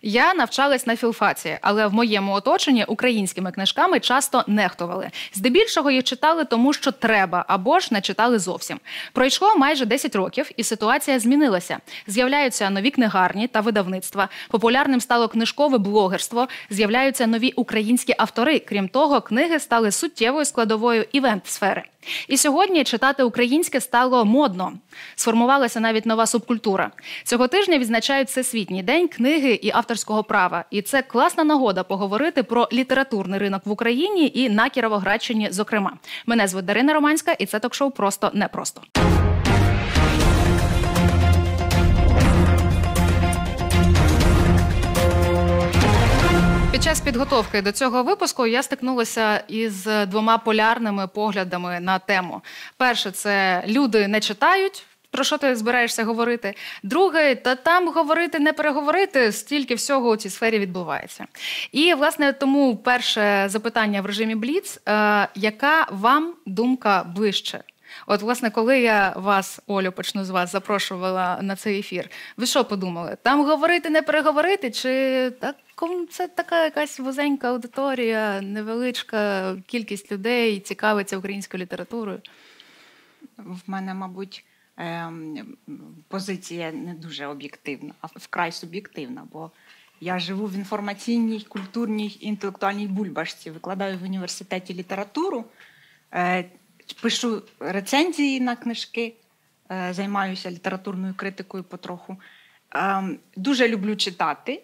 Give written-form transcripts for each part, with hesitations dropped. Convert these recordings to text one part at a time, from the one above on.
Я навчалась на філфаці, але в моєму оточенні українськими книжками часто нехтували. Здебільшого їх читали тому, що треба, або ж не читали зовсім. Пройшло майже 10 років, і ситуація змінилася. З'являються нові книгарні та видавництва, популярним стало книжкове блогерство, з'являються нові українські автори. Крім того, книги стали суттєвою складовою івент-сфери. І сьогодні читати українське стало модно. Сформувалася навіть нова субкультура. Цього тижня відзначають Всесвітній день книги і авторського права. І це класна нагода поговорити про літературний ринок в Україні і на Кіровоградщині зокрема. Мене звуть Дарина Романська, і це ток-шоу «Просто непросто». Під час підготовки до цього випуску я стикнулася із двома полярними поглядами на тему. Перше – це люди не читають, про що ти збираєшся говорити. Друге, та там говорити, не переговорити, стільки всього у цій сфері відбувається. І, власне, тому перше запитання в режимі Бліц. Яка вам думка ближче? От, власне, коли я вас, Олю, почну з вас, запрошувала на цей ефір, ви що подумали? Там говорити, не переговорити? Чи так, це така якась вузенька аудиторія, невеличка кількість людей цікавиться українською літературою? В мене, мабуть, позиція не дуже об'єктивна, а вкрай суб'єктивна, бо я живу в інформаційній, культурній, інтелектуальній бульбашці, викладаю в університеті літературу, пишу рецензії на книжки, займаюся літературною критикою потроху. Дуже люблю читати.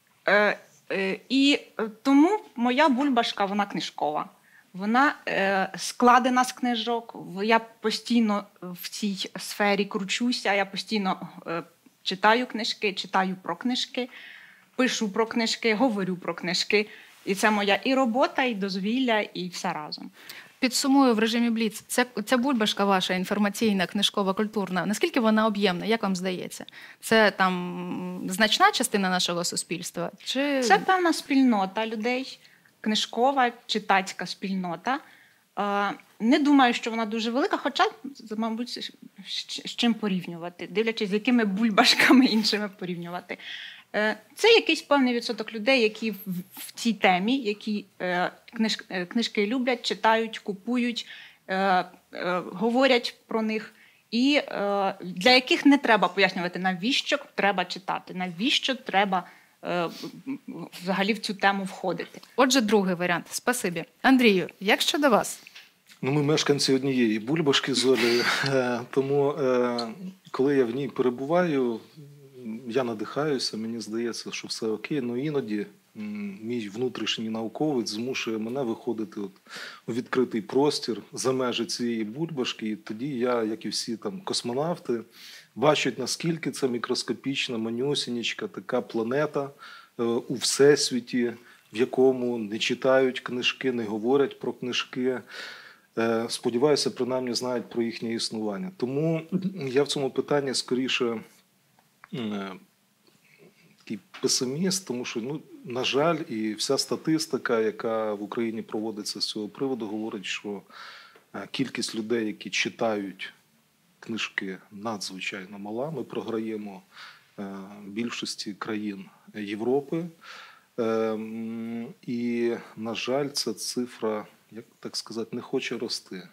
І тому моя бульбашка, вона книжкова. Вона складена з книжок. Я постійно в цій сфері кручуся, я постійно читаю книжки, читаю про книжки, пишу про книжки, говорю про книжки. І це моя і робота, і дозвілля, і все разом. Підсумую в режимі Бліц. Ця бульбашка ваша інформаційна, книжкова, культурна, наскільки вона об'ємна, як вам здається? Це там значна частина нашого суспільства? Чи... Це певна спільнота людей, книжкова, читацька спільнота. Не думаю, що вона дуже велика, хоча, мабуть, з чим порівнювати, дивлячись, з якими бульбашками іншими порівнювати. Це якийсь певний відсоток людей, які в цій темі, які книжки люблять, читають, купують, говорять про них. І для яких не треба пояснювати, навіщо треба читати, навіщо треба взагалі в цю тему входити. Отже, другий варіант. Спасибі. Андрію, як щодо вас? Ми мешканці однієї бульбашки з Олею, тому коли я в ній перебуваю, я надихаюся, мені здається, що все окей, але іноді мій внутрішній науковець змушує мене виходити у відкритий простір за межі цієї бульбашки, і тоді я, як і всі там космонавти, бачать, наскільки це мікроскопічна, манюсінечка така планета у всесвіті, в якому не читають книжки, не говорять про книжки. Сподіваюся, принаймні знають про їхнє існування. Тому я в цьому питанні скоріше такий песиміст, тому що, на жаль, і вся статистика, яка в Україні проводиться з цього приводу, говорить, що кількість людей, які читають книжки, надзвичайно мала. Ми програємо більшості країн Європи. І, на жаль, ця цифра, як так сказати, не хоче рости.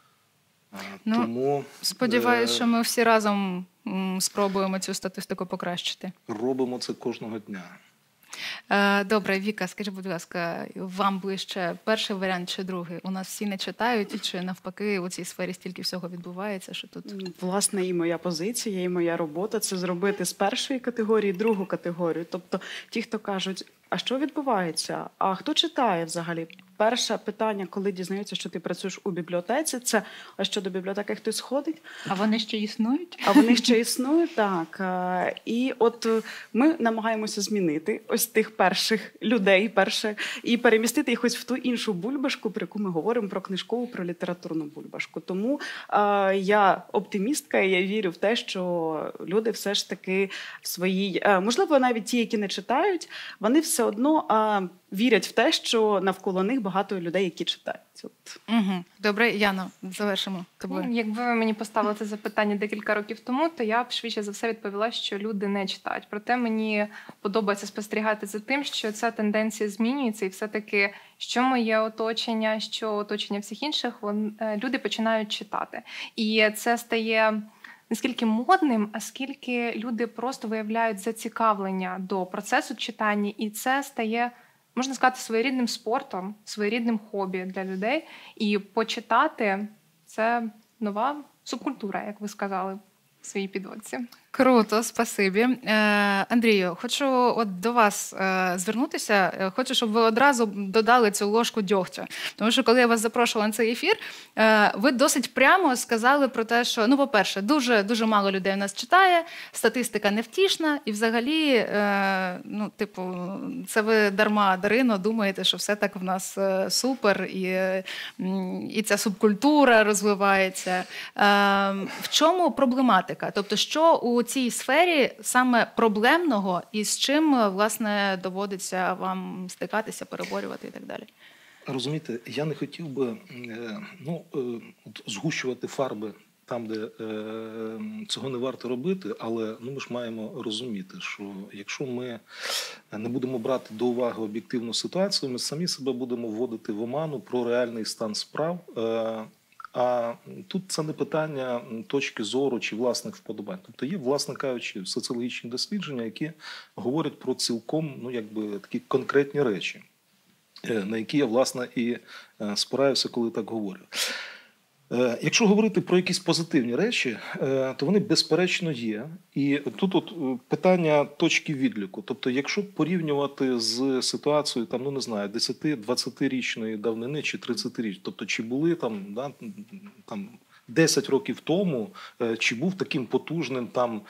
Тому сподіваюся, що ми всі разом спробуємо цю статистику покращити. Робимо це кожного дня. Добре, Віка, скажи, будь ласка, вам ближче перший варіант чи другий? У нас всі не читають, чи навпаки у цій сфері стільки всього відбувається, що тут... Власне, і моя позиція, і моя робота – це зробити з першої категорії другу категорію. Тобто ті, хто кажуть, а що відбувається? А хто читає взагалі? Перше питання, коли дізнаються, що ти працюєш у бібліотеці, це а що до бібліотеки хтось ходить? А вони ще існують? А вони ще існують, так. І от ми намагаємося змінити ось тих перших людей, і перемістити їх ось в ту іншу бульбашку, про яку ми говоримо, про книжкову, про літературну бульбашку. Тому я оптимістка, і я вірю в те, що люди все ж таки в своїй, можливо, навіть ті, які не читають, вони все все одно вірять в те, що навколо них багато людей, які читають. От. Угу. Добре, Яно, завершимо тобою. Якби ви мені поставили це запитання декілька років тому, то я б швидше за все відповіла, що люди не читають. Проте мені подобається спостерігати за тим, що ця тенденція змінюється, і все-таки, що моє оточення, що оточення всіх інших, люди починають читати. І це стає не скільки модним, а скільки люди просто виявляють зацікавлення до процесу читання, і це стає, можна сказати, своєрідним спортом, своєрідним хобі для людей. І почитати – це нова субкультура, як ви сказали в своїй підводці. Круто, спасибі. Андрію, хочу от до вас звернутися. Хочу, щоб ви одразу додали цю ложку дьогтю. Тому що, коли я вас запрошувала на цей ефір, ви досить прямо сказали про те, що, ну, по-перше, дуже мало людей у нас читає, статистика невтішна, і взагалі, ну, типу, це ви дарма, Дарино, думаєте, що все так в нас супер, і ця субкультура розвивається. В чому проблематика? Тобто, що у цій сфері саме проблемного і з чим, власне, доводиться вам стикатися, переборювати і так далі? Розумієте, я не хотів би згущувати фарби там, де цього не варто робити, але ми ж маємо розуміти, що якщо ми не будемо брати до уваги об'єктивну ситуацію, ми самі себе будемо вводити в оману про реальний стан справ. А тут це не питання точки зору чи власних вподобань. Тобто є, власне кажучи, соціологічні дослідження, які говорять про цілком, такі конкретні речі, на які я, власне, і спираюся, коли так говорю. Якщо говорити про якісь позитивні речі, то вони безперечно є. І тут питання точки відліку. Тобто, якщо порівнювати з ситуацією, 10-20-річної давнини чи 30-річної, тобто, чи були там 10 років тому, чи був таким потужним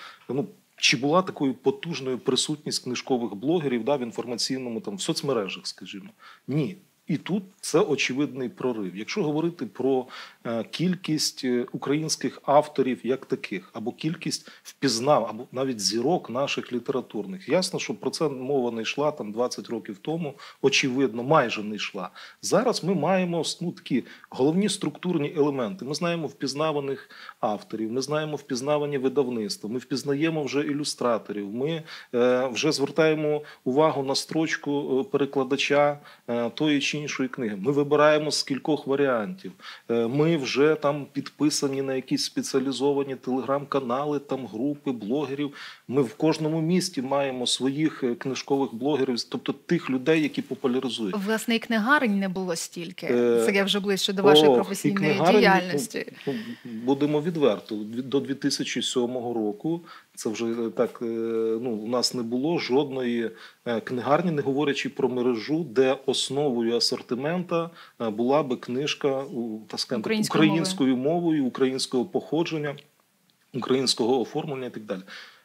чи була такою потужною присутність книжкових блогерів в інформаційному, в соцмережах, скажімо? Ні. І тут це очевидний прорив. Якщо говорити про кількість українських авторів як таких, або кількість впізнав, або навіть зірок наших літературних. Ясно, що про це мова не йшла 20 років тому, очевидно, майже не йшла. Зараз ми маємо такі головні структурні елементи. Ми знаємо впізнаваних авторів, ми знаємо впізнавані видавництва, ми впізнаємо вже ілюстраторів, ми вже звертаємо увагу на строчку перекладача тої чи іншої книги. Ми вибираємо з кількох варіантів. Ми вже підписані на якісь спеціалізовані телеграм-канали, групи блогерів. Ми в кожному місті маємо своїх книжкових блогерів, тобто тих людей, які популяризують. Власне, і книгарень не було стільки. Це я вже ближче до вашої професійної діяльності. Будемо відверто. До 2007 року це вже так, у нас не було жодної книгарні, не говорячи про мережу, де основою асортимента була би книжка українською мовою, українського походження, українського оформлення і так далі.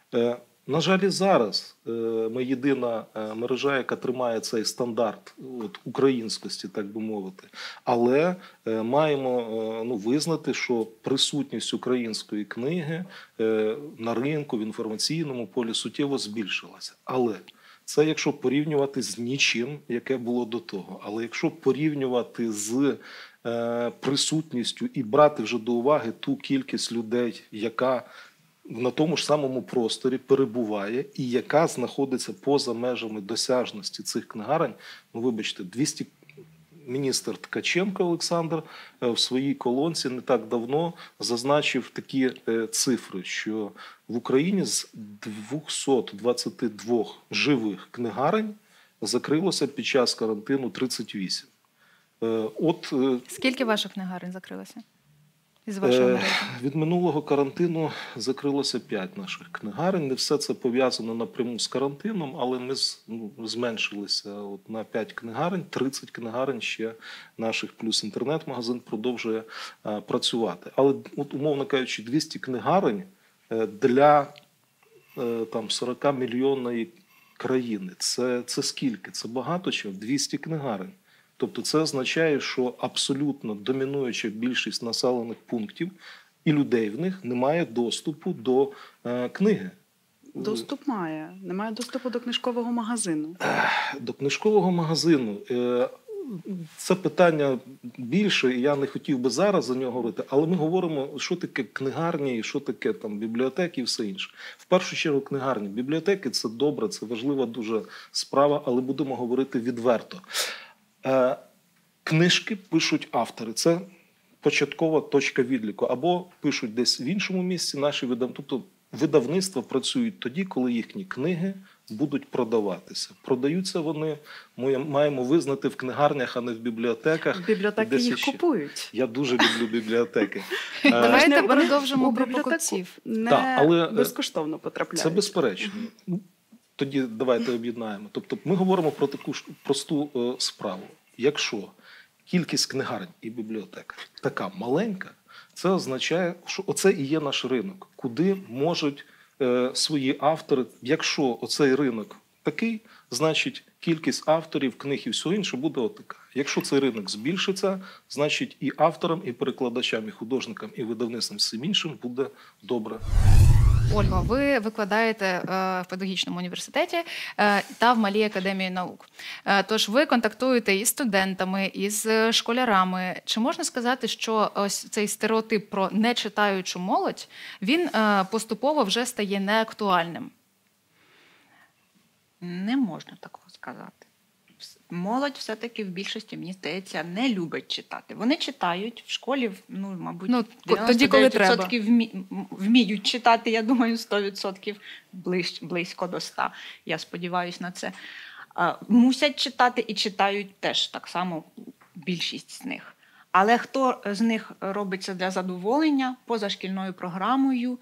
На жаль, і зараз ми єдина мережа, яка тримає цей стандарт українськості, так би мовити. Але маємо визнати, що присутність української книги на ринку, в інформаційному полі суттєво збільшилася. Але це якщо порівнювати з нічим, яке було до того. Але якщо порівнювати з присутністю і брати вже до уваги ту кількість людей, яка на тому ж самому просторі перебуває і яка знаходиться поза межами досяжності цих книгарень, вибачте, міністр Ткаченко Олександр в своїй колонці не так давно зазначив такі цифри, що в Україні з 222 живих книгарень закрилося під час карантину 38. Скільки ваших книгарень закрилося? Від минулого карантину закрилося 5 наших книгарень. Не все це пов'язано напряму з карантином, але ми зменшилися на 5 книгарень. 30 книгарень ще наших плюс інтернет-магазин продовжує працювати. Але, умовно кажучи, 200 книгарень для 40-мільйонної країни. Це скільки? Це багато чого? 200 книгарень. Тобто це означає, що абсолютно домінуюча більшість населених пунктів і людей в них не має доступу до книги. Доступ має. Немає доступу до книжкового магазину. До книжкового магазину. Це питання більше, і я не хотів би зараз за нього говорити, але ми говоримо, що таке книгарні, що таке там бібліотеки і все інше. В першу чергу книгарні. Бібліотеки – це добре, це важлива дуже справа, але будемо говорити відверто. Книжки пишуть автори. Це початкова точка відліку. Або пишуть десь в іншому місці наші видавництва. Тобто видавництва працюють тоді, коли їхні книги будуть продаватися. Продаються вони, ми маємо визнати, в книгарнях, а не в бібліотеках. В бібліотеки їх купують. Я дуже люблю бібліотеки. Давайте продовжимо про покупців. Але безкоштовно потрапляють. Це безперечно. Тоді давайте об'єднаємо. Тобто ми говоримо про таку просту справу. Якщо кількість книгарень і бібліотек така маленька, це означає, що оце і є наш ринок, куди можуть свої автори, якщо оцей ринок такий, значить кількість авторів, книг і всього іншого буде отака. Якщо цей ринок збільшиться, значить і авторам, і перекладачам, і художникам, і видавництвам, всім іншим буде добре. Ольго, ви викладаєте в педагогічному університеті та в Малій академії наук. Тож ви контактуєте із студентами, із школярами. Чи можна сказати, що ось цей стереотип про нечитаючу молодь, він поступово вже стає неактуальним? Не можна такого сказати. Молодь все-таки в більшості, мені здається, не любить читати. Вони читають в школі, мабуть, 99% вміють читати, я думаю, 100%, близько до 100%. Я сподіваюся на це. Мусять читати і читають теж так само більшість з них. Але хто з них робить це для задоволення, поза шкільною програмою,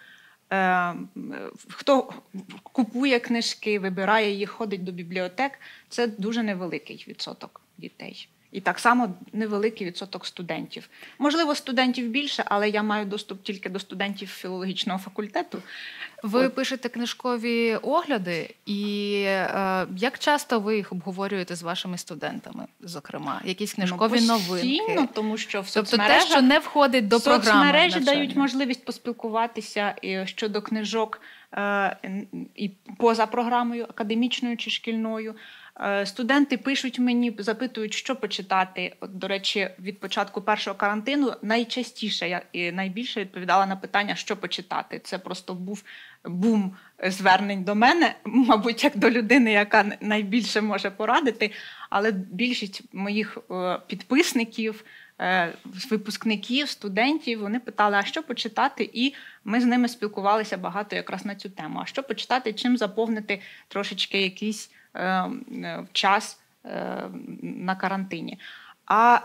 хто купує книжки, вибирає їх, ходить до бібліотек, це дуже невеликий відсоток дітей. І так само невеликий відсоток студентів. Можливо, студентів більше, але я маю доступ тільки до студентів філологічного факультету. Ви пишете книжкові огляди, і як часто ви їх обговорюєте з вашими студентами, зокрема? Якісь книжкові новинки? Тому що в тобто те, що не входить до програми соцмережі дають можливість поспілкуватися щодо книжок і поза програмою, академічною чи шкільною. Студенти пишуть мені, запитують, що почитати. От, до речі, від початку першого карантину найчастіше я і найбільше відповідала на питання, що почитати. Це просто був бум звернень до мене, мабуть, як до людини, яка найбільше може порадити. Але більшість моїх підписників, випускників, студентів, вони питали, а що почитати? І ми з ними спілкувалися багато якраз на цю тему. А що почитати, чим заповнити трошечки якийсь час на карантині. А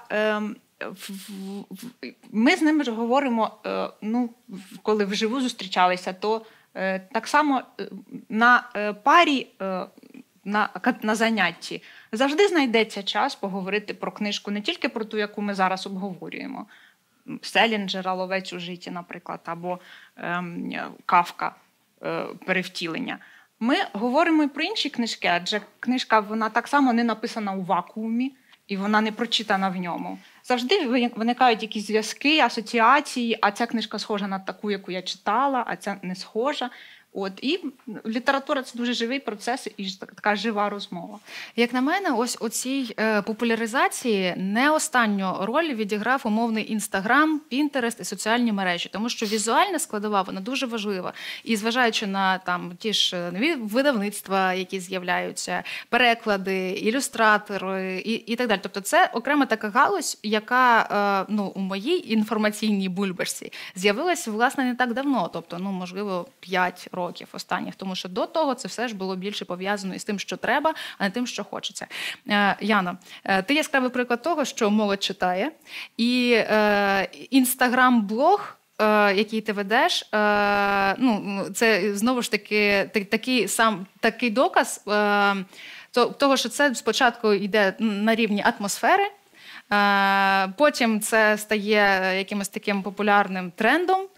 ми з ними ж говоримо, коли вживу зустрічалися, то так само на парі, на занятті завжди знайдеться час поговорити про книжку, не тільки про ту, яку ми зараз обговорюємо. Селінджера «Ловець у житті», наприклад, або Кафка «Перевтілення». Ми говоримо і про інші книжки, адже книжка, вона так само не написана у вакуумі, і вона не прочитана в ньому. Завжди виникають якісь зв'язки, асоціації, а ця книжка схожа на таку, яку я читала, а ця не схожа. І література – це дуже живий процес і така жива розмова. Як на мене, ось у цій популяризації не останню роль відіграв умовний Інстаграм, Пінтерест і соціальні мережі, тому що візуальна складова, вона дуже важлива. І зважаючи на ті ж нові видавництва, які з'являються, переклади, ілюстратори і так далі. Тобто це окрема така галузь, яка у моїй інформаційній бульбашці з'явилася, власне, не так давно, тобто, можливо, 5 років останніх, тому що до того це все ж було більше пов'язано із тим, що треба, а не тим, що хочеться. Яно, ти яскравий приклад того, що молодь читає, і інстаграм-блог, який ти ведеш, це знову ж таки такий доказ того, що це спочатку йде на рівні атмосфери, потім це стає якимось таким популярним трендом,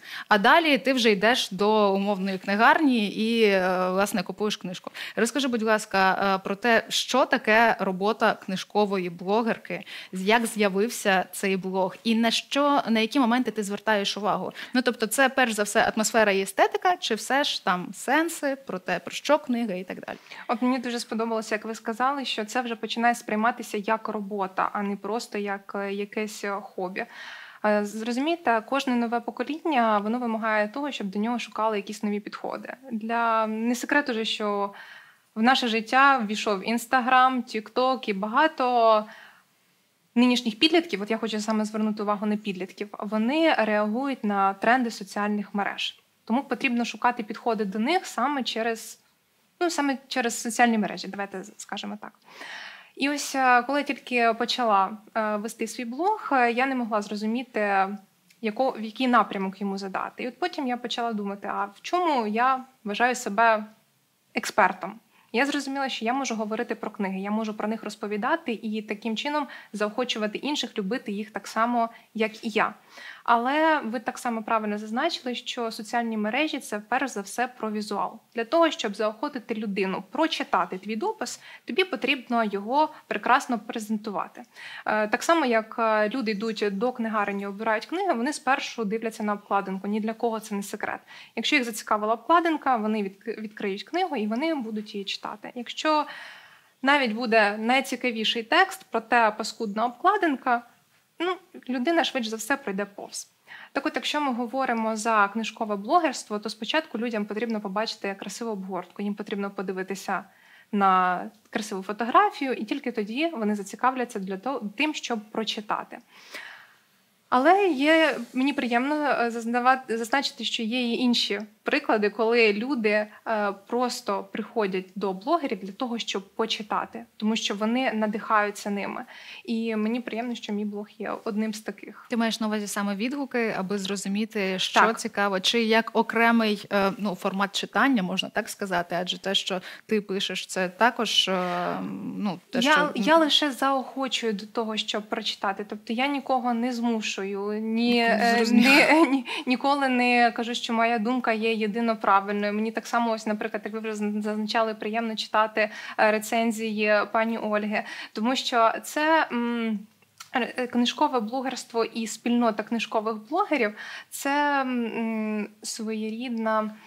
А далі ти вже йдеш до умовної книгарні і, власне, купуєш книжку. Розкажи, будь ласка, про те, що таке робота книжкової блогерки, як з'явився цей блог і на які моменти ти звертаєш увагу. Ну, тобто, це перш за все атмосфера і естетика, чи все ж там сенси, про те, про що книга і так далі? От мені дуже сподобалося, як ви сказали, що це вже починає сприйматися як робота, а не просто як якесь хобі. Зрозумійте, кожне нове покоління, воно вимагає того, щоб до нього шукали якісь нові підходи. Не секрет уже, що в наше життя ввійшов Інстаграм, Тік-Ток і багато нинішніх підлітків, от я хочу саме звернути увагу на підлітків, вони реагують на тренди соціальних мереж. Тому потрібно шукати підходи до них саме через соціальні мережі, давайте скажемо так. І ось коли я тільки почала вести свій блог, я не могла зрозуміти, в який напрямок йому задати. І от потім я почала думати, а в чому я вважаю себе експертом. Я зрозуміла, що я можу говорити про книги, я можу про них розповідати і таким чином заохочувати інших любити їх так само, як і я. Але ви так само правильно зазначили, що соціальні мережі – це перш за все про візуал. Для того, щоб заохотити людину прочитати твій допис, тобі потрібно його прекрасно презентувати. Так само, як люди йдуть до книгарні і обирають книги, вони спершу дивляться на обкладинку. Ні для кого це не секрет. Якщо їх зацікавила обкладинка, вони відкриють книгу і вони будуть її читати. Якщо навіть буде найцікавіший текст, проте паскудна обкладинка, людина швидше за все пройде повз. Так от, якщо ми говоримо за книжкове блогерство, то спочатку людям потрібно побачити красиву обгортку, їм потрібно подивитися на красиву фотографію, і тільки тоді вони зацікавляться тим, щоб прочитати. Але мені приємно зазначити, що є і інші приклади, коли люди просто приходять до блогерів для того, щоб почитати, тому що вони надихаються ними. І мені приємно, що мій блог є одним з таких. Ти маєш на увазі саме відгуки, аби зрозуміти, що цікаво, чи як окремий формат читання, можна так сказати, адже те, що ти пишеш, це також Я лише заохочую до того, щоб прочитати. Тобто я нікого не змушую, ніколи не кажу, що моя думка є єдино правильною. Мені так само, ось, наприклад, як ви вже зазначали, приємно читати рецензії пані Ольги, тому що це книжкове блогерство і спільнота книжкових блогерів – це своєрідна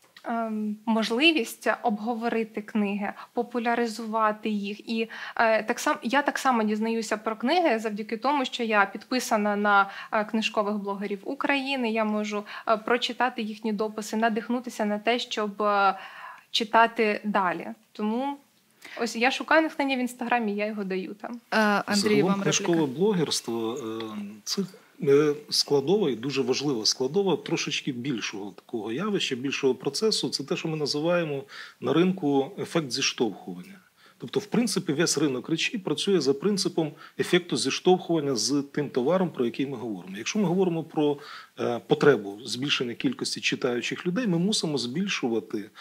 можливість обговорити книги, популяризувати їх. І я так само дізнаюся про книги завдяки тому, що я підписана на книжкових блогерів України, я можу прочитати їхні дописи, надихнутися на те, щоб читати далі. Тому ось я шукаю натхнення в Інстаграмі, я його даю там. Андрій, вам книжкове блогерство – це складова і дуже важлива складова трошечки більшого такого явища, більшого процесу. Це те, що ми називаємо на ринку ефект зіштовхування. Тобто, в принципі, весь ринок речей працює за принципом ефекту зіштовхування з тим товаром, про який ми говоримо. Якщо ми говоримо про потребу збільшення кількості читаючих людей, ми мусимо збільшувати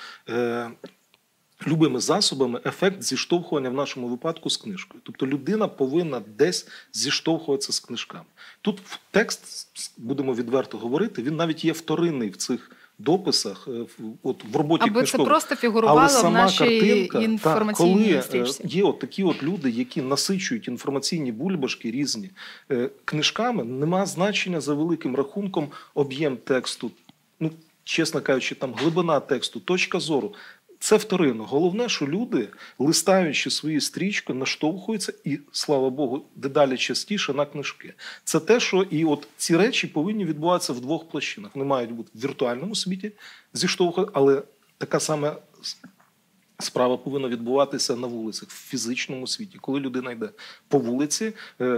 любими засобами ефект зіштовхування в нашому випадку з книжкою. Тобто людина повинна десь зіштовхуватися з книжками. Тут текст, будемо відверто говорити, він навіть є вторинний в цих дописах, от в роботі аби книжкових. Це просто фігурувало в нашій інформаційній стрічці. Коли є от такі от люди, які насичують інформаційні бульбашки різні книжками, нема значення за великим рахунком об'єм тексту, чесно кажучи, там глибина тексту, точка зору. Це вторинно. Головне, що люди, листаючи свої стрічки, наштовхуються і, слава Богу, дедалі частіше на книжки. Це те, що і от ці речі повинні відбуватися в двох площинах. Вони мають бути в віртуальному світі зіштовхувати, але така сама справа повинна відбуватися на вулицях, в фізичному світі. Коли людина йде по вулиці,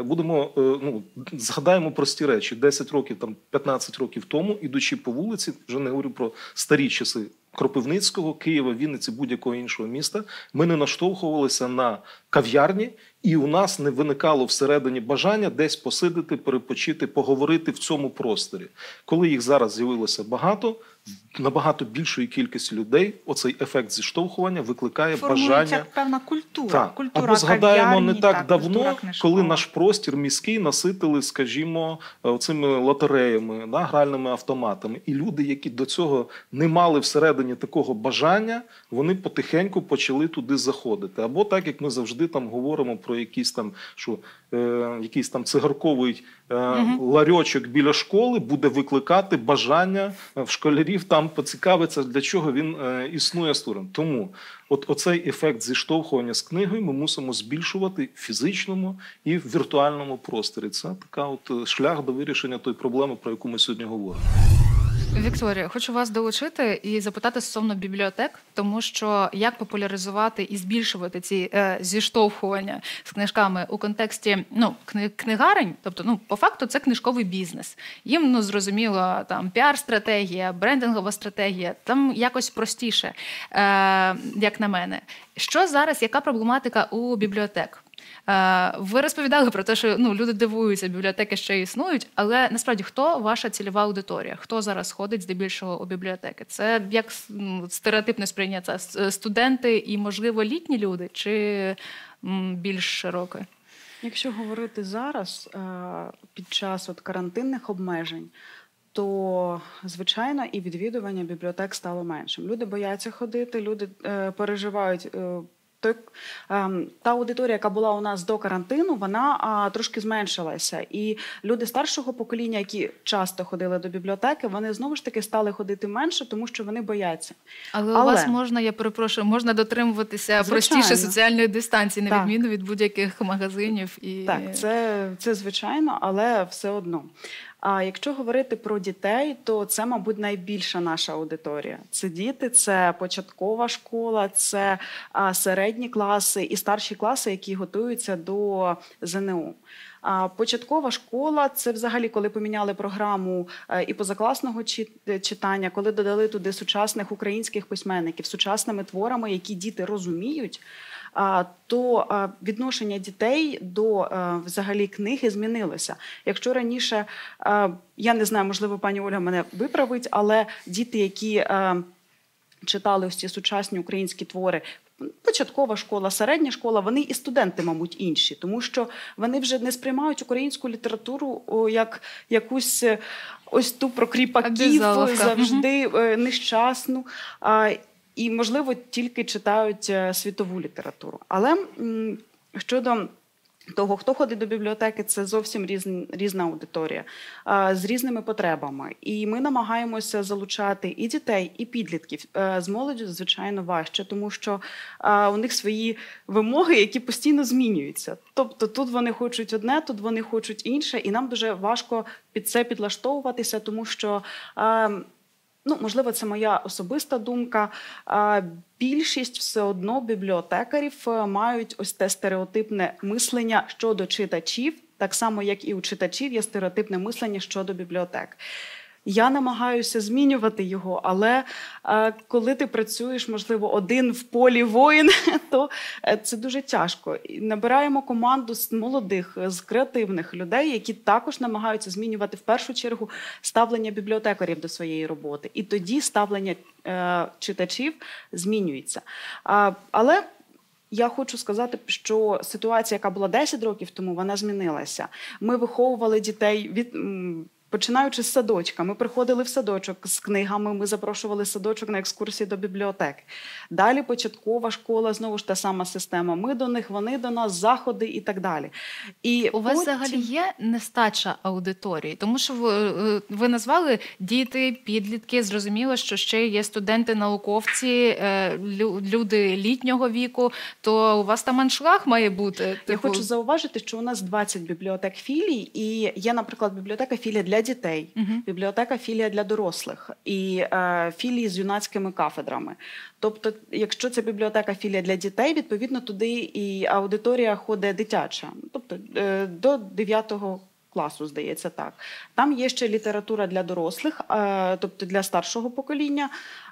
згадаємо прості речі. 10 років, 15 років тому, ідучи по вулиці, вже не говорю про старі часи Кропивницького, Києва, Вінниці, будь-якого іншого міста, ми не наштовхувалися на кав'ярні, і у нас не виникало всередині бажання десь посидіти, перепочити, поговорити в цьому просторі. Коли їх зараз з'явилося багато, набагато більшої кількості людей оцей ефект зіштовхування викликає Формується бажання. певна культура. Так. Культура Або згадаємо кав'ярні, не так давно, культура книжкова. коли наш простір міський наситили, скажімо, цими лотереями, да, гральними автоматами. І люди, які до цього не мали всередині такого бажання, вони потихеньку почали туди заходити. Або так, як ми завжди там говоримо про якийсь там, якийсь там цигарковий ларьочок біля школи буде викликати бажання в школярів там поцікавитися, для чого він існує створений. Тому оцей ефект зіштовхування з книгою ми мусимо збільшувати в фізичному і в віртуальному просторі. Це така шлях до вирішення тої проблеми, про яку ми сьогодні говоримо. Вікторія, хочу вас долучити і запитати стосовно бібліотек, тому що як популяризувати і збільшувати ці зіштовхування з книжками у контексті книгарень, тобто по факту це книжковий бізнес. Їм зрозуміло там піар-стратегія, брендингова стратегія, там якось простіше, як на мене. Що зараз, яка проблематика у бібліотек? Ви розповідали про те, що люди дивуються, бібліотеки ще існують, але насправді хто ваша цільова аудиторія? Хто зараз ходить здебільшого у бібліотеки? Це як стереотипне сприйняття? Студенти і, можливо, літні люди чи більш широке? Якщо говорити зараз, під час карантинних обмежень, то, звичайно, і відвідування бібліотек стало меншим. Люди бояться ходити, люди переживають. Та аудиторія, яка була у нас до карантину, вона трошки зменшилася. І люди старшого покоління, які часто ходили до бібліотеки, вони знову ж таки стали ходити менше, тому що вони бояться. Але у вас можна дотримуватися простіше соціальної дистанції, на відміну від будь-яких магазинів. Так, це звичайно, але все одно. А якщо говорити про дітей, то це, мабуть, найбільша наша аудиторія. Це діти, це початкова школа, це середні класи і старші класи, які готуються до ЗНО. Початкова школа – це взагалі, коли поміняли програму і позакласного читання, коли додали туди сучасних українських письменників, сучасними творами, які діти розуміють, то відношення дітей до взагалі книги змінилося. Якщо раніше, я не знаю, можливо, пані Ольга мене виправить, але діти, які читали ось ці сучасні українські твори, початкова школа, середня школа, вони і студенти, мабуть, інші, тому що вони вже не сприймають українську літературу як якусь ось ту про кріпаків, завжди нещасну, і, можливо, тільки читають світову літературу. Але щодо того, хто ходить до бібліотеки, це зовсім різна аудиторія, з різними потребами. І ми намагаємося залучати і дітей, і підлітків. З молоддю, звичайно, важче, тому що у них свої вимоги, які постійно змінюються. Тобто тут вони хочуть одне, тут вони хочуть інше, і нам дуже важко під це підлаштовуватися, тому що можливо, це моя особиста думка. Більшість все одно бібліотекарів мають ось те стереотипне мислення щодо читачів, так само, як і у читачів є стереотипне мислення щодо бібліотек. Я намагаюся змінювати його, але коли ти працюєш, можливо, один в полі воїн, то це дуже тяжко. І набираємо команду з молодих, з креативних людей, які також намагаються змінювати в першу чергу ставлення бібліотекарів до своєї роботи. І тоді ставлення читачів змінюється. Але я хочу сказати, що ситуація, яка була 10 років тому, вона змінилася. Ми виховували дітей починаючи з садочка. Ми приходили в садочок з книгами, ми запрошували садочок на екскурсії до бібліотеки. Далі початкова школа, знову ж та сама система. Ми до них, вони до нас, заходи і так далі. І у вас взагалі є нестача аудиторії? Тому що ви назвали діти, підлітки, зрозуміло, що ще є студенти, науковці, люди літнього віку, то у вас там аншлаг має бути. Я хочу зауважити, що у нас 20 бібліотек філій, і є, наприклад, бібліотека філія для дітей, бібліотека філія для дорослих і філії з юнацькими кафедрами. Тобто, якщо це бібліотека філія для дітей, відповідно, туди і аудиторія ходить дитяча, тобто до 9 класу, здається, так. Там є ще література для дорослих, тобто для старшого покоління.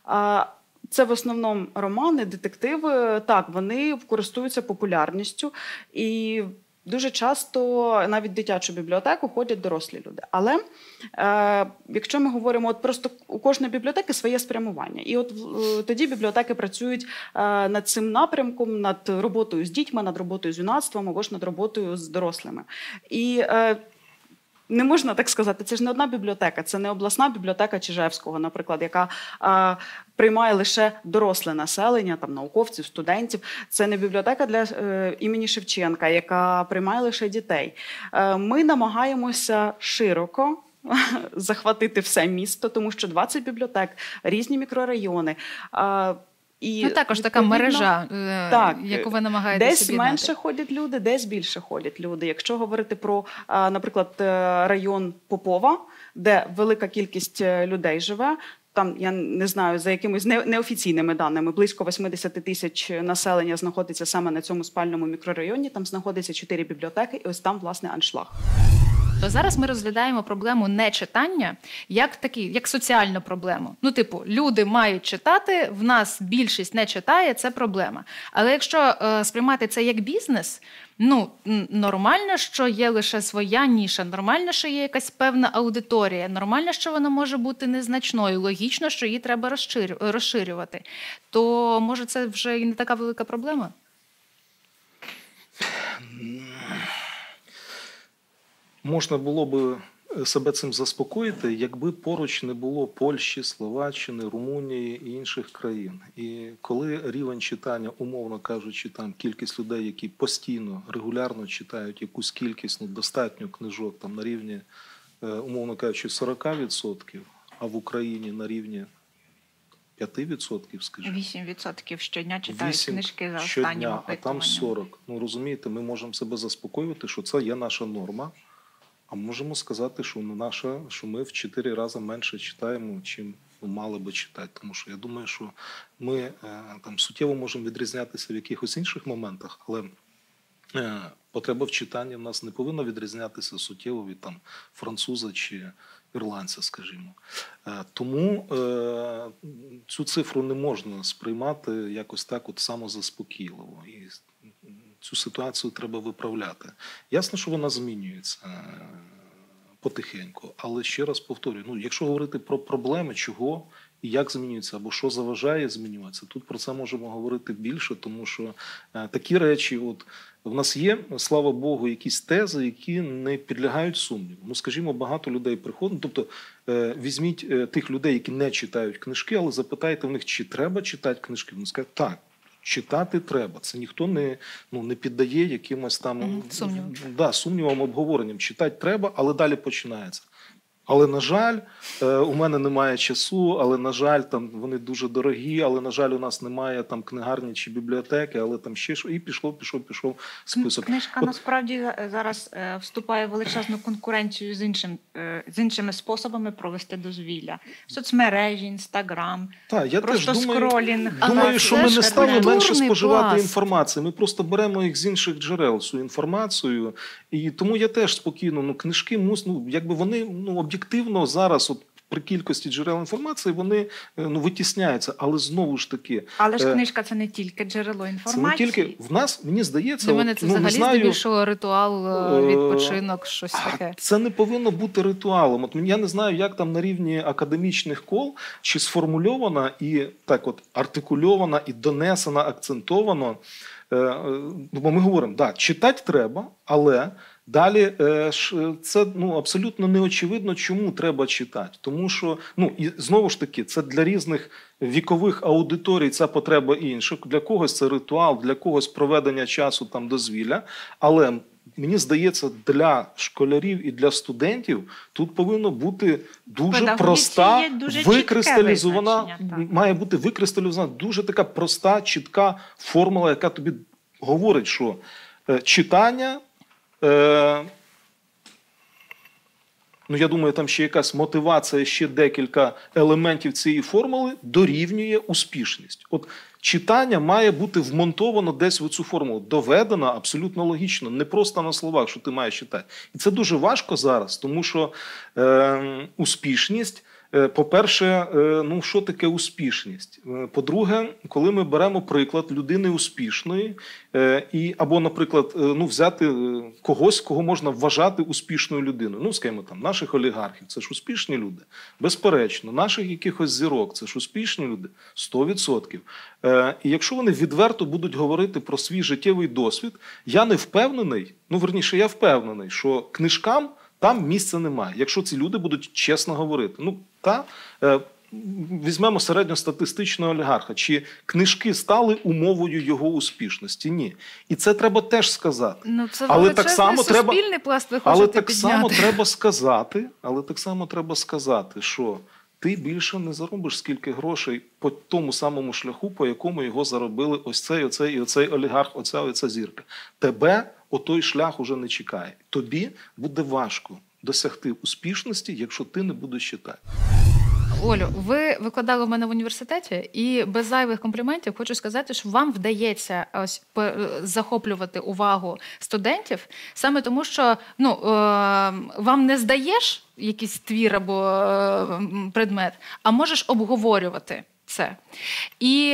Це в основному романи, детективи. Так, вони користуються популярністю і дуже часто навіть в дитячу бібліотеку ходять дорослі люди. Але якщо ми говоримо, от просто у кожної бібліотеки своє спрямування. І от тоді бібліотеки працюють над цим напрямком, над роботою з дітьми, над роботою з юнацтвом або ж над роботою з дорослими. І не можна так сказати, це ж не одна бібліотека, це не обласна бібліотека Чижевського, наприклад, яка приймає лише доросле населення, там, науковців, студентів. Це не бібліотека для імені Шевченка, яка приймає лише дітей. Ми намагаємося широко захватити все місто, тому що 20 бібліотек, різні мікрорайони. І також така мережа, яку ви намагаєтеся десь менше ходять люди, десь більше ходять люди. Якщо говорити про, наприклад, район Попова, де велика кількість людей живе, там, я не знаю, за якимись неофіційними даними, близько 80 тисяч населення знаходиться саме на цьому спальному мікрорайоні, там знаходиться 4 бібліотеки, і ось там, власне, аншлаг. То зараз ми розглядаємо проблему нечитання як соціальну проблему. Ну, типу, люди мають читати, в нас більшість не читає, це проблема. Але якщо сприймати це як бізнес, нормально, що є лише своя ніша, нормально, що є якась певна аудиторія, нормально, що вона може бути незначною, логічно, що її треба розширювати. То, може, це вже і не така велика проблема? Можна було б себе цим заспокоїти, якби поруч не було Польщі, Словаччини, Румунії і інших країн. І коли рівень читання, умовно кажучи, там кількість людей, які постійно, регулярно читають якусь кількість, достатньо книжок там на рівні, умовно кажучи, 40%, а в Україні на рівні 5%, скажімо. 8% щодня читають книжки за останнім опитуванням. А там 40. Ну, розумієте, ми можемо себе заспокоювати, що це є наша норма. А можемо сказати, що ми в 4 рази менше читаємо, чим мали би читати. Тому що я думаю, що ми там суттєво можемо відрізнятися в якихось інших моментах, але потреба в читанні в нас не повинна відрізнятися суттєво від там француза чи ірландця, скажімо. Тому цю цифру не можна сприймати якось так от самозаспокійливо. І цю ситуацію треба виправляти. Ясно, що вона змінюється потихеньку, але ще раз повторюю, якщо говорити про проблеми, чого і як змінюється, або що заважає змінюватися, тут про це можемо говорити більше, тому що такі речі, в нас є, слава Богу, якісь тези, які не підлягають сумніву. Скажімо, багато людей приходять, тобто візьміть тих людей, які не читають книжки, але запитайте в них, чи треба читати книжки. Вони скажуть, так. Читати треба. Це ніхто не піддає якимось там сумнівам, обговоренням. Читати треба, але далі починається. Але, на жаль, у мене немає часу, але, на жаль, там вони дуже дорогі, але, на жаль, у нас немає там книгарні чи бібліотеки, але там ще що. І пішов список. Книжка насправді зараз вступає в величезну конкуренцію з іншими способами провести дозвілля. Соцмережі, Інстаграм, просто скролінг. Думаю, що ми не стали менше споживати інформацію. Ми просто беремо їх з інших джерел, цю інформацію. І тому я теж спокійно, книжки, якби вони, об'єктивно зараз, при кількості джерел інформації, вони витісняються. Але знову ж таки... Але ж книжка – це не тільки джерело інформації. Це не тільки. В нас, мені здається... Для мене це взагалі здебільшого ритуал, відпочинок, щось таке. Це не повинно бути ритуалом. Я не знаю, як там на рівні академічних кол, чи сформульована і так артикульована, і донесена, акцентовано. Бо ми говоримо, читати треба, але... Далі це абсолютно неочевидно, чому треба читати. Тому що, і знову ж таки, це для різних вікових аудиторій ця потреба інша. Для когось це ритуал, для когось проведення часу там дозвілля. Але мені здається, для школярів і для студентів тут повинна бути дуже проста, викристалізована, має бути викристалізована дуже така проста, чітка формула, яка тобі говорить, що читання, я думаю, там ще якась мотивація, ще декілька елементів цієї формули дорівнює успішність. Читання має бути вмонтовано десь в цю формулу, доведено абсолютно логічно, не просто на словах, що ти маєш читати. І це дуже важко зараз, тому що успішність по-перше, ну, що таке успішність? По-друге, коли ми беремо приклад людини успішної, або, наприклад, ну, взяти когось, кого можна вважати успішною людиною. Ну, скажімо, там, наших олігархів, це ж успішні люди. Безперечно, наших якихось зірок, це ж успішні люди. 100%. І якщо вони відверто будуть говорити про свій життєвий досвід, я не впевнений, ну, верніше, я впевнений, що книжкам там місця немає, якщо ці люди будуть чесно говорити. Ну, візьмемо середньостатистичного олігарха. Чи книжки стали умовою його успішності? Ні. І це треба теж сказати. Ну, це але так само суспільний пласт ви хочете але так підняти. само треба сказати, що ти більше не заробиш скільки грошей по тому самому шляху, по якому його заробили ось цей і оцей олігарх, оця зірка. Тебе отой шлях уже не чекає. Тобі буде важко досягти успішності, якщо ти не будеш читати. Олю, ви викладали в мене в університеті, і без зайвих компліментів хочу сказати, що вам вдається ось захоплювати увагу студентів саме тому, що вам не здаєш якийсь твір або предмет, а можеш обговорювати це. І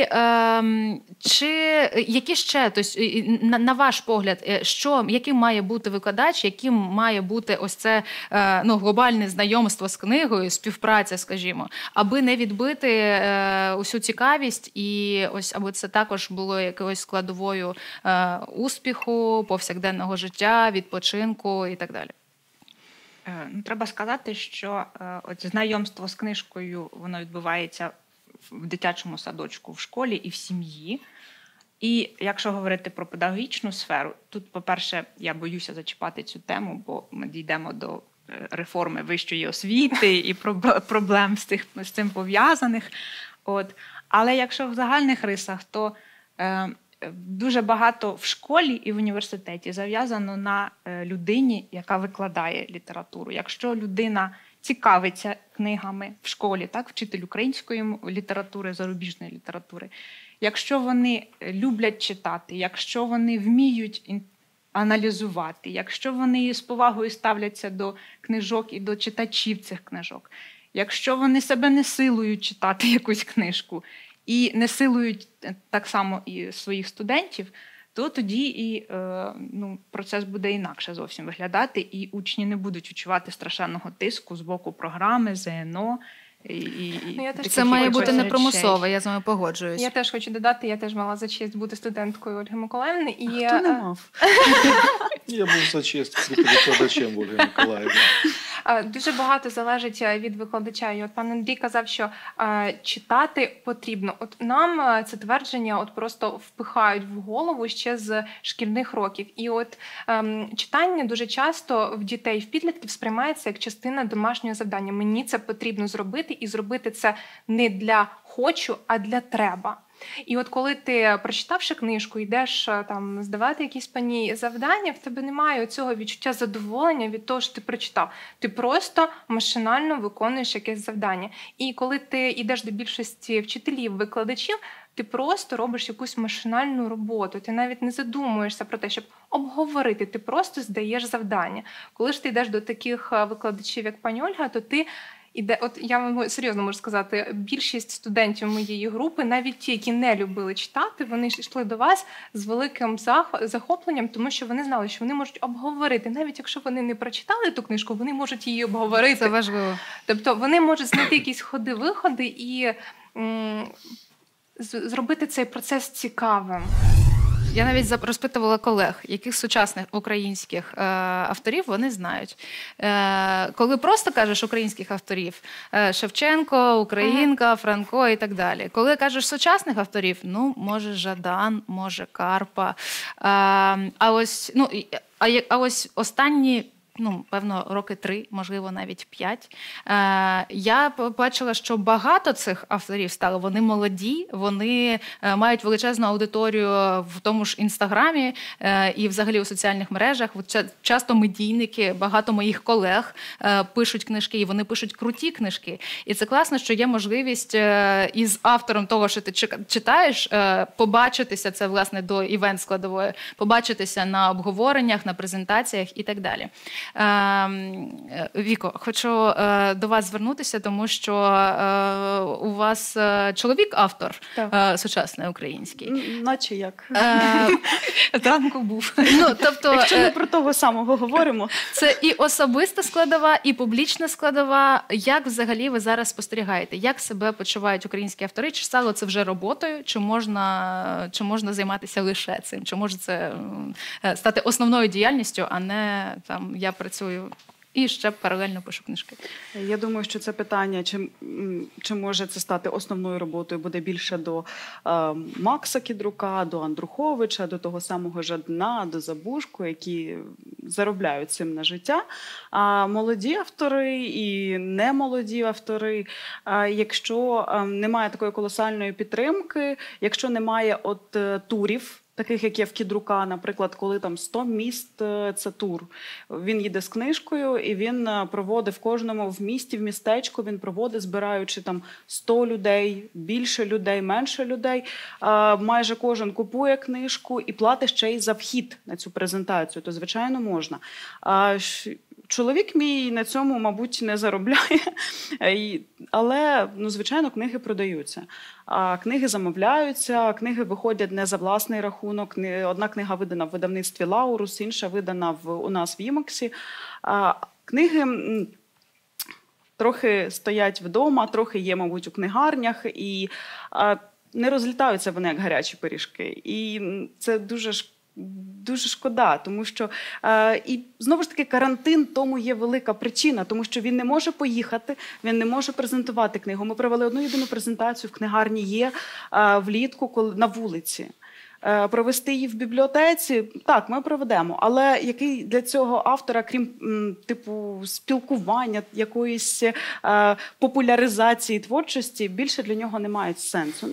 які ще, тобто, на ваш погляд, яким має бути викладач, яким має бути ось це глобальне знайомство з книгою, співпраця, скажімо, аби не відбити усю цікавість і ось аби це також було якоюсь складовою успіху, повсякденного життя, відпочинку і так далі? Треба сказати, що от знайомство з книжкою, воно відбувається в дитячому садочку, в школі і в сім'ї. І якщо говорити про педагогічну сферу, тут, по-перше, я боюся зачіпати цю тему, бо ми дійдемо до реформи вищої освіти і проблем з цим пов'язаних. Але якщо в загальних рисах, то дуже багато в школі і в університеті зав'язано на людині, яка викладає літературу. Якщо людина цікавиться книгами в школі, так, вчитель української літератури, зарубіжної літератури. Якщо вони люблять читати, якщо вони вміють аналізувати, якщо вони з повагою ставляться до книжок і до читачів цих книжок, якщо вони себе не силують читати якусь книжку і не силують так само і своїх студентів, то тоді і процес буде інакше зовсім виглядати, і учні не будуть відчувати страшенного тиску з боку програми, ЗНО. Це має бути непримусово, я з вами погоджуюсь. Я теж хочу додати, я теж мала за честь бути студенткою Ольги Миколаївни. І хто не мав? Я був за честь бути викладачем Ольги Миколаївни. Дуже багато залежить від викладача. І от пан Андрій казав, що читати потрібно. От нам це твердження просто впихають в голову ще з шкільних років. І от читання дуже часто в дітей, в підлітків сприймається як частина домашнього завдання. Мені це потрібно зробити, і зробити це не для хочу, а для треба. І от коли ти, прочитавши книжку, йдеш там здавати якісь певні завдання, в тебе немає цього відчуття задоволення від того, що ти прочитав. Ти просто машинально виконуєш якесь завдання. І коли ти йдеш до більшості вчителів, викладачів, ти просто робиш якусь машинальну роботу. Ти навіть не задумуєшся про те, щоб обговорити. Ти просто здаєш завдання. Коли ж ти йдеш до таких викладачів, як пані Ольга, то ти от я вам серйозно можу сказати, більшість студентів моєї групи, навіть ті, які не любили читати, вони йшли до вас з великим захопленням, тому що вони знали, що вони можуть обговорити. Навіть якщо вони не прочитали ту книжку, вони можуть її обговорити. Це важливо. Тобто вони можуть знайти якісь ходи-виходи і зробити цей процес цікавим. Я навіть розпитувала колег, яких сучасних українських авторів вони знають. Коли просто кажеш українських авторів, Шевченко, Українка, Франко і так далі. Коли кажеш сучасних авторів, може Жадан, може Карпа. А ось останні, певно, роки 3, можливо, навіть 5. Я побачила, що багато цих авторів стало. Вони молоді, вони мають величезну аудиторію в тому ж Інстаграмі і взагалі у соціальних мережах. Часто медійники, багато моїх колег пишуть книжки, і вони пишуть круті книжки. І це класно, що є можливість із автором того, що ти читаєш, побачитися, це, власне, до івент-складової, побачитися на обговореннях, на презентаціях і так далі. Віко, хочу до вас звернутися, тому що у вас чоловік автор сучасний український. Наче як. Зранку був. Тобто, якщо ми про того самого говоримо. Це і особиста складова, і публічна складова. Як взагалі ви зараз спостерігаєте? Як себе почувають українські автори? Чи стало це вже роботою? Чи можна займатися лише цим? Чи може це стати основною діяльністю, а не там я працюю і ще паралельно пишу книжки? Я думаю, що це питання, чи може це стати основною роботою, буде більше до Макса Кідрука, до Андруховича, до того самого Жадана, до Забушко, які заробляють цим на життя. А молоді автори і немолоді автори, якщо немає такої колосальної підтримки, якщо немає турів, таких, як є в Кідрука, наприклад, коли там 100 міст – це тур. Він їде з книжкою, і він проводить в кожному в місті, в містечку, він проводить, збираючи там 100 людей, більше людей, менше людей. Майже кожен купує книжку і платить ще й за вхід на цю презентацію. То, звичайно, можна. Чоловік мій на цьому, мабуть, не заробляє, але, звичайно, книги продаються. Книги замовляються, книги виходять не за власний рахунок. Одна книга видана в видавництві «Лаурус», інша видана у нас в «Імаксі». Книги трохи стоять вдома, трохи є, мабуть, у книгарнях, і не розлітаються вони, як гарячі пиріжки. І це дуже шкода, тому що і знову ж таки карантин тому є велика причина, тому що він не може поїхати, він не може презентувати книгу. Ми провели одну єдину презентацію в книгарні «Є» влітку на вулиці. Провести її в бібліотеці, так, ми проведемо, але який для цього автора, крім спілкування, якоїсь популяризації творчості, більше для нього немає сенсу.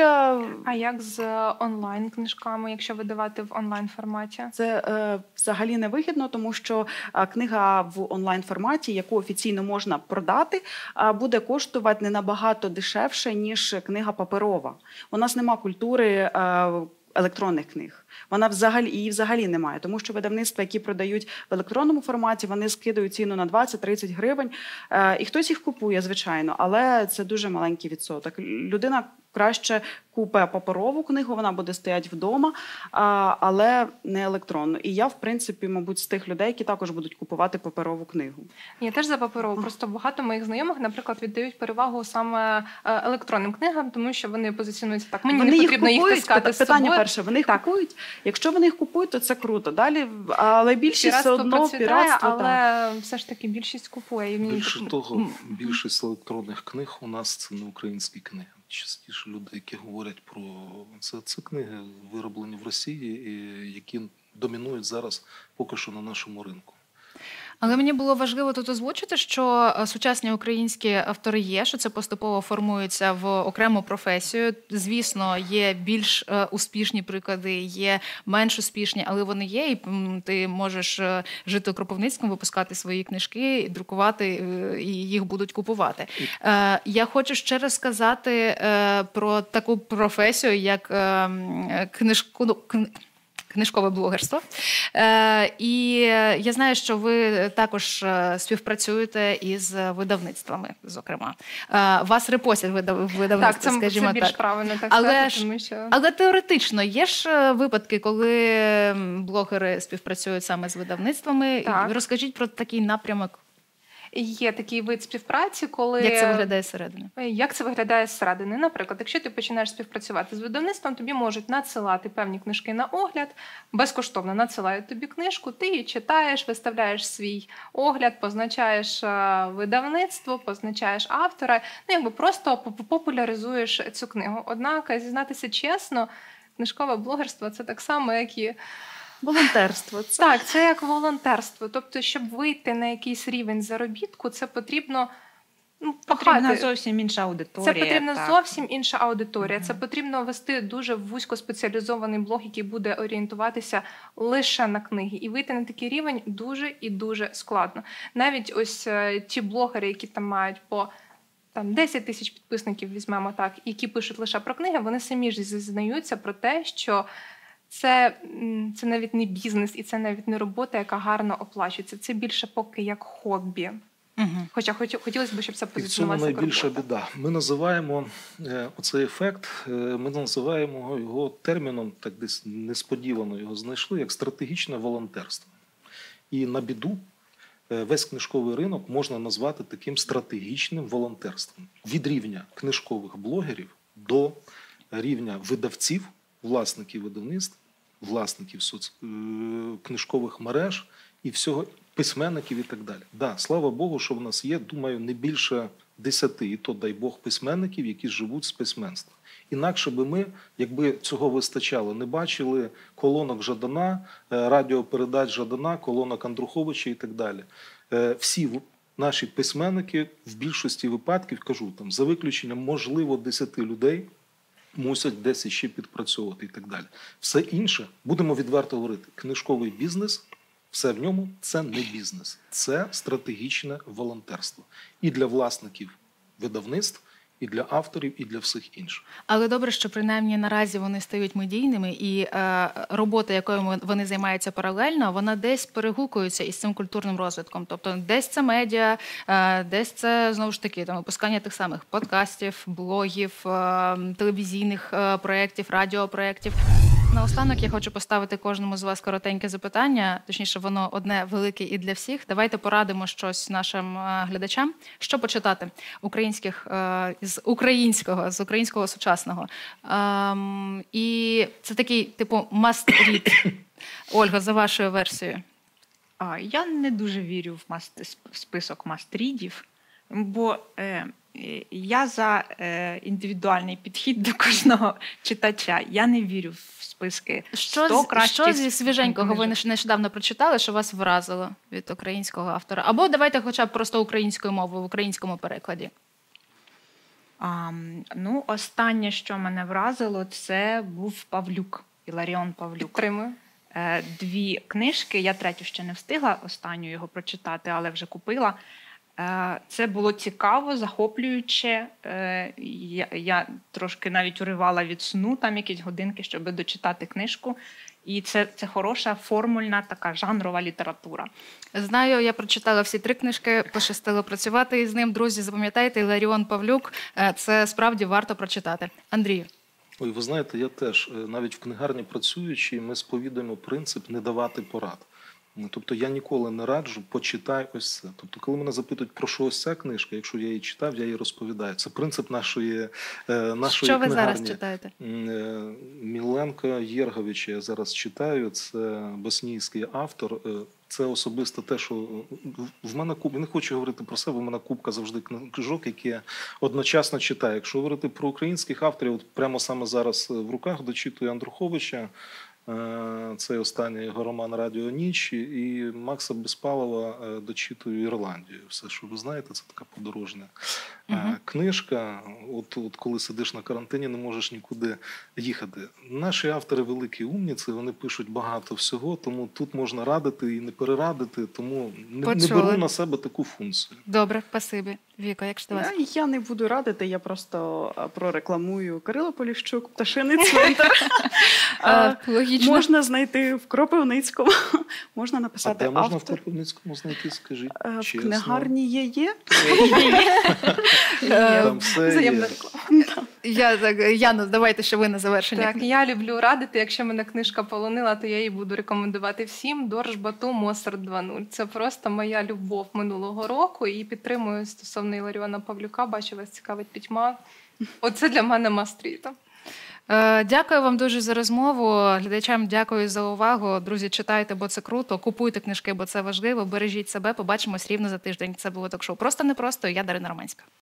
А як з онлайн-книжками, якщо видавати в онлайн-форматі? Це взагалі невигідно, тому що книга в онлайн-форматі, яку офіційно можна продати, буде коштувати не набагато дешевше, ніж книга паперова. У нас нема культури електронних книг. Її взагалі немає, тому що видавництва, які продають в електронному форматі, вони скидають ціну на 20-30 гривень, і хтось їх купує, звичайно, але це дуже маленький відсоток. Людина краще купить паперову книгу, вона буде стояти вдома, але не електронну. І я, в принципі, мабуть, з тих людей, які також будуть купувати паперову книгу. Я теж за паперову. Просто багато моїх знайомих, наприклад, віддають перевагу саме електронним книгам, тому що вони позиціонуються так. Мені не потрібно їх таскати з собою. Питання перше, вони їх купують? Якщо вони їх купують, то це круто. Далі, але більшість все одно піратство. Але все ж таки більшість купує. Більше того, більшість електронних книг у нас це не українські книги. Частіше люди, які говорять про це книги, вироблені в Росії, і які домінують зараз поки що на нашому ринку. Але мені було важливо тут озвучити, що сучасні українські автори є, що це поступово формується в окрему професію. Звісно, є більш успішні приклади, є менш успішні, але вони є, і ти можеш жити у Кропивницькому, випускати свої книжки, друкувати, і їх будуть купувати. Я хочу ще раз сказати про таку професію, як книжкове блогерство. І я знаю, що ви також співпрацюєте із видавництвами, зокрема. Вас репостять видавництва, так, скажімо так. Це більш правильно так сказати, тому що... Але теоретично є ж випадки, коли блогери співпрацюють саме з видавництвами. Так. Розкажіть про такий напрямок. Є такий вид співпраці, коли... Як це виглядає зсередини? Як це виглядає зсередини? Наприклад, якщо ти починаєш співпрацювати з видавництвом, тобі можуть надсилати певні книжки на огляд, безкоштовно надсилають тобі книжку, ти її читаєш, виставляєш свій огляд, позначаєш видавництво, позначаєш автора, просто популяризуєш цю книгу. Однак, зізнатися чесно, книжкове блогерство – це так само, як і волонтерство. Так, це як волонтерство. Тобто, щоб вийти на якийсь рівень заробітку, це потрібно потрібна зовсім інша аудиторія. Це потрібна зовсім інша аудиторія. Це потрібно вести дуже вузькоспеціалізований блог, який буде орієнтуватися лише на книги. І вийти на такий рівень дуже і дуже складно. Навіть ось ті блогери, які там мають по 10 тисяч підписників, візьмемо так, які пишуть лише про книги, вони самі ж зізнаються про те, що це навіть не бізнес і це навіть не робота, яка гарно оплачується. Це більше поки як хобі. Хоча хотілося б, щоб це І в цьому позиціонувалося як найбільша робота. біда. Ми називаємо оцей ефект, ми називаємо його терміном, так десь несподівано його знайшли, як стратегічне волонтерство. І на біду весь книжковий ринок можна назвати таким стратегічним волонтерством. Від рівня книжкових блогерів до рівня видавців, власників видавництв, власників книжкових мереж і всього, письменників і так далі. Да, слава Богу, що в нас є, думаю, не більше 10, і то, дай Бог, письменників, які живуть з письменства. Інакше би ми, якби цього вистачало, не бачили колонок Жадана, радіопередач Жадана, колонок Андруховича і так далі. Всі наші письменники в більшості випадків, кажу, там, за виключенням, можливо, 10 людей, мусять десь ще підпрацьовувати і так далі. Все інше, будемо відверто говорити, книжковий бізнес, все в ньому – це не бізнес, це стратегічне волонтерство. І для власників видавництв, і для авторів, і для всіх інших. Але добре, що принаймні наразі вони стають медійними, і робота, якою вони займаються паралельно, вона десь перегукується із цим культурним розвитком. Тобто десь це медіа, десь це, знову ж таки, там, випускання тих самих подкастів, блогів, телевізійних проєктів, радіопроєктів. Наостанок я хочу поставити кожному з вас коротеньке запитання, точніше, воно одне велике і для всіх. Давайте порадимо щось нашим глядачам. Що почитати з українського сучасного. І це такий, типу, must read. Ольга, за вашою версією. Я не дуже вірю в список мастрідів, бо я за індивідуальний підхід до кожного читача. Я не вірю в списки 100 кращих. Що зі свіженького ви нещодавно прочитали, що вас вразило від українського автора? Або давайте хоча б просто українською мовою, в українському перекладі. Останнє, що мене вразило, це був Павлюк, Іларіон Павлюк. Підтримую. 2 книжки, я 3 ще не встигла останню його прочитати, але вже купила. Це було цікаво, захоплююче. Я трошки навіть уривала від сну, там якісь годинки, щоб дочитати книжку. І це хороша, формульна, така жанрова література. Знаю, я прочитала всі 3 книжки, пощастило працювати із ним. Друзі, запам'ятайте, Іларіон Павлюк, це справді варто прочитати. Андрію. Ой, ви знаєте, я теж, навіть в книгарні працюючи, ми сповідуємо принцип не давати порад. Тобто я ніколи не раджу, почитай ось це. Тобто коли мене запитують, про що ось ця книжка, якщо я її читав, я її розповідаю. Це принцип нашої книгарні. Що ви зараз читаєте? Міленка Єрговича я зараз читаю, це боснійський автор. Це особисто те, що в мене купа, не хочу говорити про себе, в мене купка завжди книжок, які я одночасно читаю. Якщо говорити про українських авторів, от прямо саме зараз в руках дочитую Андруховича, це останній його роман «Радіо Ніч», і Макса Безпалова дочитую «Ірландію». Все, що ви знаєте, це така подорожня книжка. От коли сидиш на карантині, не можеш нікуди їхати. Наші автори великі умніці, вони пишуть багато всього, тому тут можна радити і не перерадити, тому не беру на себе таку функцію. Добре, спасибі. Віка, як ж до вас? Я не буду радити, я просто прорекламую Кирило Поліщук, «Пташиний цвинтар». Логічно. Можна знайти в Кропивницькому, можна написати автор. А де можна в Кропивницькому знайти, скажіть чесно? В книгарні є. Там все є. Яна, давайте ще ви на завершення. Так, я люблю радити. Якщо мене книжка полонила, то я її буду рекомендувати всім. Дорж Бату Моцарт 2.0. Це просто моя любов минулого року і підтримую стосовно Іларіона Павлюка. Бачу, вас цікавить пітьма. Оце для мене мастріта. Дякую вам дуже за розмову. Глядачам дякую за увагу. Друзі, читайте, бо це круто. Купуйте книжки, бо це важливо. Бережіть себе. Побачимось рівно за тиждень. Це було ток-шоу «Просто непросто». Я Дарина Романська.